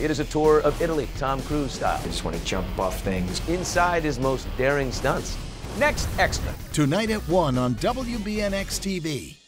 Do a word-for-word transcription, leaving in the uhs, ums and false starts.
It is a tour of Italy, Tom Cruise style. I just want to jump off things. Inside his most daring stunts. Next extra. Tonight at one on W B N X T V.